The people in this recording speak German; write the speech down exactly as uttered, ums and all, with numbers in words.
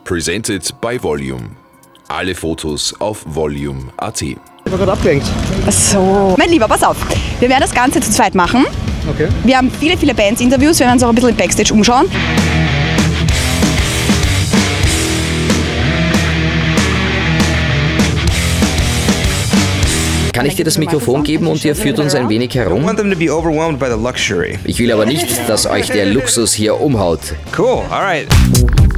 Presented by Volume. Alle Fotos auf volume punkt at. Ich war gerade abgelenkt. So. Mein Lieber, pass auf. Wir werden das Ganze zu zweit machen. Okay. Wir haben viele, viele Bands-Interviews. Wir werden uns auch ein bisschen im Backstage umschauen. Kann ich dir das Mikrofon geben und ihr führt uns ein wenig herum? Ich Ich will aber nicht, dass euch der Luxus hier umhaut. Cool, alright.